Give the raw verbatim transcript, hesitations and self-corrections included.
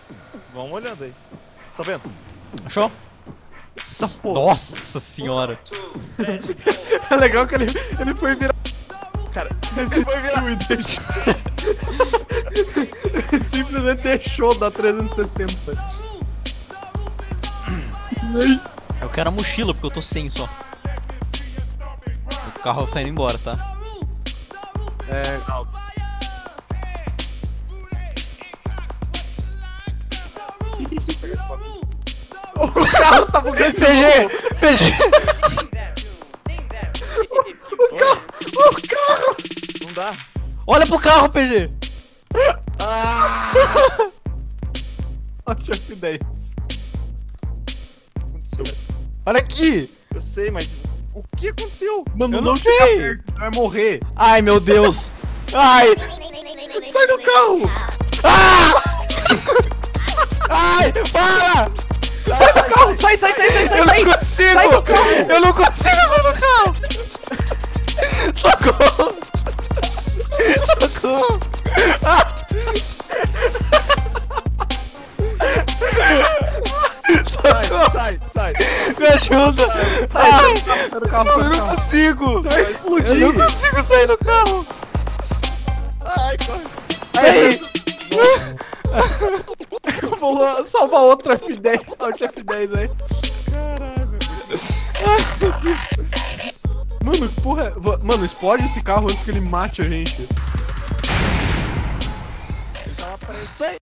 Vamos olhando aí. Tá vendo? Achou? Essa porra. Nossa senhora. É legal que ele, ele foi virar. Cara, ele foi virar. E deixou. Simplesmente deixou da trezentos e sessenta. Eu quero a mochila porque eu tô sem só. O carro tá indo embora, tá? É. O carro tá bugando. P G! P G! O carro! O carro! Não dá. Olha pro carro, P G! Ah! Olha o F dez. Aconteceu. Olha aqui! Eu sei, mas o que aconteceu? Mano, Eu não não fica sei. perto, você vai morrer. Ai, meu Deus! Ai! Sai do carro! Ah! Ai! Para! Sai do carro! Sai, sai, sai, sai, sai! Eu sai. não consigo! Sai do carro! Eu não consigo sair do carro! Socorro! Socorro! Ah! Socorro! Sai, sai. Me ajuda! Sai, Ai! sai do carro, sai Eu do não carro! consigo! Você vai explodir! Eu não consigo sair do carro! Ai, corre. Sai! Eu vou salvar outro F dez, Alt F dez aí. Caralho. Mano, que porra. é- Mano, explode esse carro antes que ele mate a gente. Ele tava preso. Sai.